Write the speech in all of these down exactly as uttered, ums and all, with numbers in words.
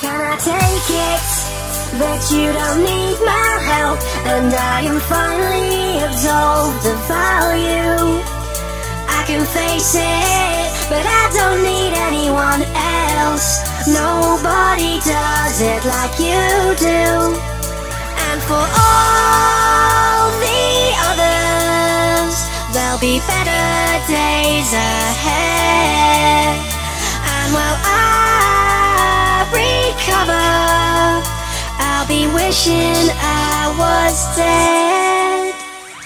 Can I take it that you don't need my help, and I am finally absolved of value? I can face it, but I don't need anyone else. Nobody does it like you do. And for all the others, there'll be better days ahead. And while I recover, I'll be wishing I was dead.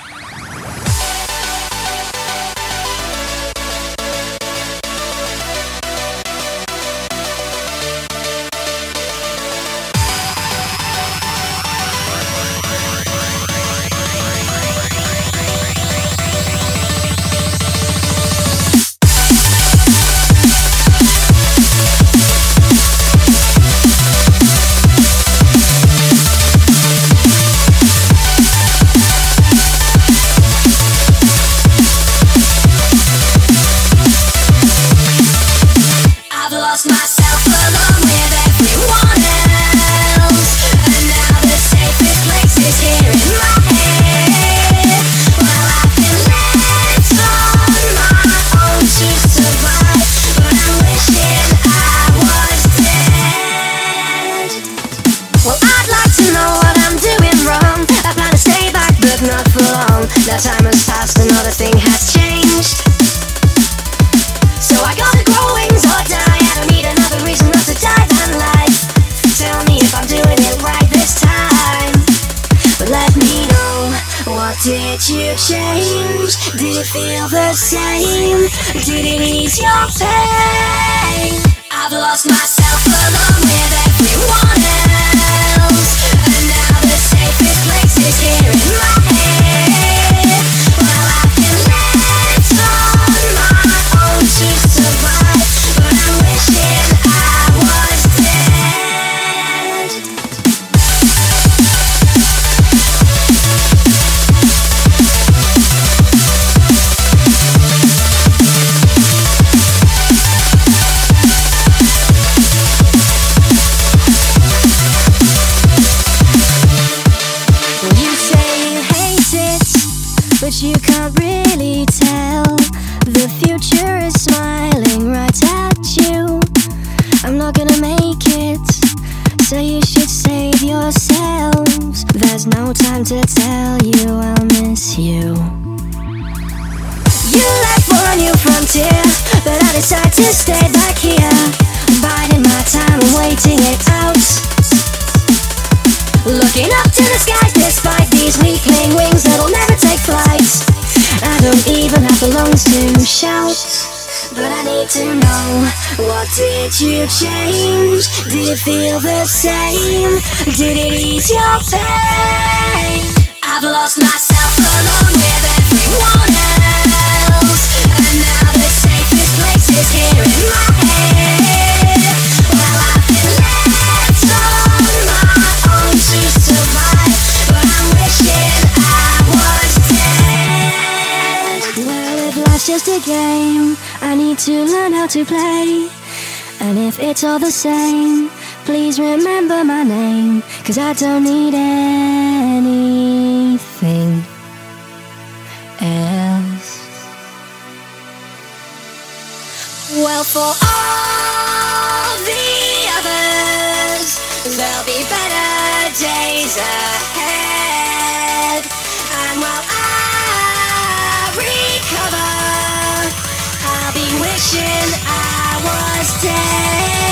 That time has passed, another thing has changed. So I gotta grow wings or die. I don't need another reason not to die than life. Tell me if I'm doing it right this time, but let me know, what did you change? Did it feel the same? Did it ease your pain? I've lost myself along with everyone else, and now the safest place is here in my head. But you can't really tell. The future is smiling right at you. I'm not gonna make it, so you should save yourselves. There's no time to tell you I'll miss you. You left for a new frontier, but I decide to stay back here, biding my time and waiting it out. Looking up to the skies despite these weakling wings that'll never take flight. I don't even have the lungs to shout, but I need to know, what did you change? Did it feel the same? Did it ease your pain? I've lost myself along with everyone else, and now the safest place is here in my head. Well, I've been left on my own to survive, but I'm wishing I was dead. Well, if life's just a game, I need to learn how to play. And if it's all the same, please remember my name, 'cause I don't need anything else. Well, for all the others, there'll be better days ahead. And while I recover, I'll be wishing I was dead.